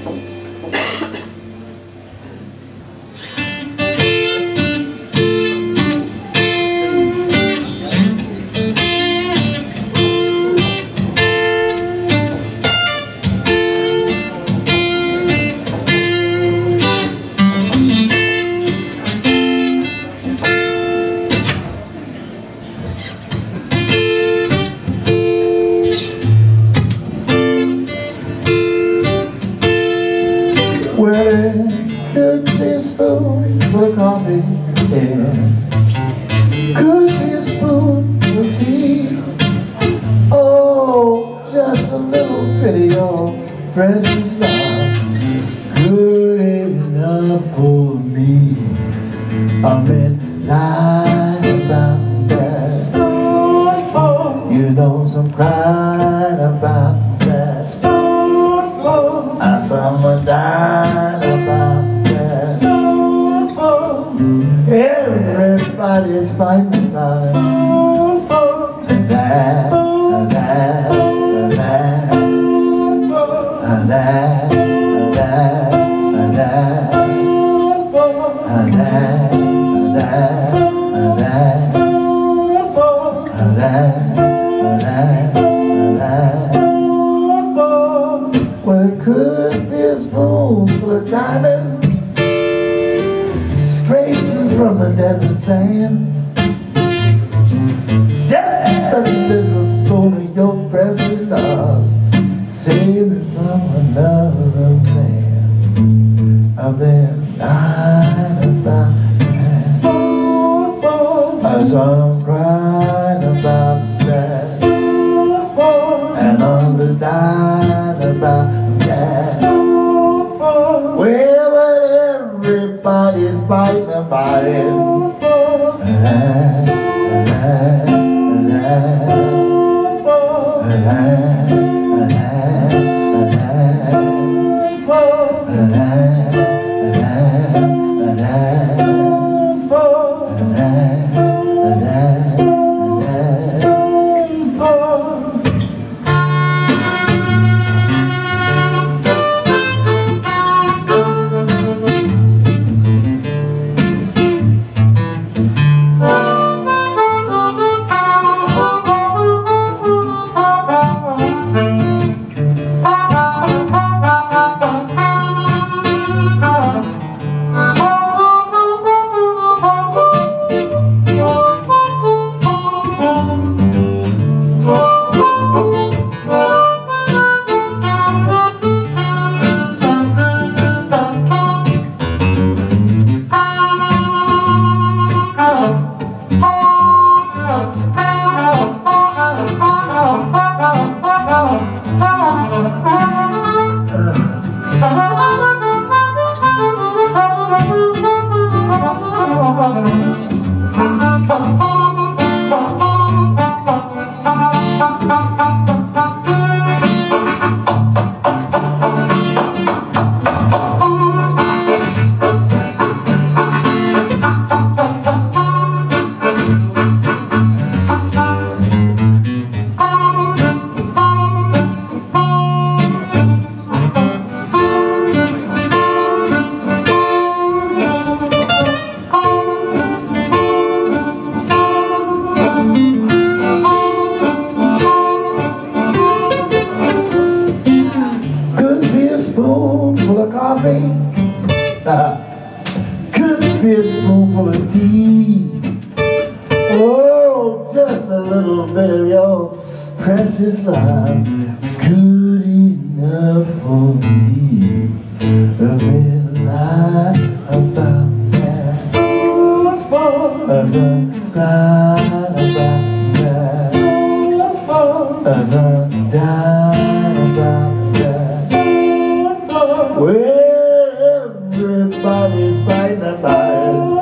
Well, it could be a spoon for coffee, yeah. Could be a spoon for tea. Oh, just a little bitty old precious love, good enough for me. I'm in line about that spoonful. You know some crying about that spoonful. And someone dying about that spoonful. Everybody's fighting about it. Spoonful. And that, and that, and that, and that, and that, and that, and that, and that, and that, and that, and that. Well, it could be a spoonful of diamonds scraping from the desert sand. Just a little spoon of your precious love, save it from another man. And then lying about that spoonful, as I'm crying about that spoonful, and others dying about that spoonful. Well, but everybody's fighting about it. Spoonful of coffee, could be a spoonful of tea. Oh, just a little bit of your precious love, good enough for me. A midnight about that spoonful, as I cried about that spoonful, as I died about that spoonful. Well, everybody's fighting about it.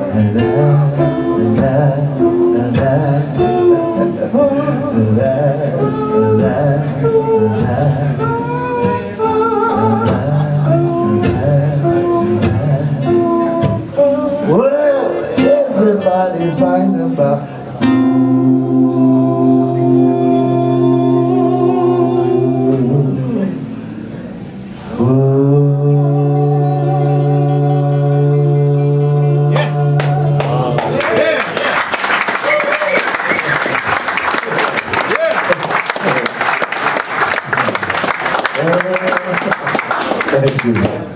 And Well, everybody's fighting about Thank you.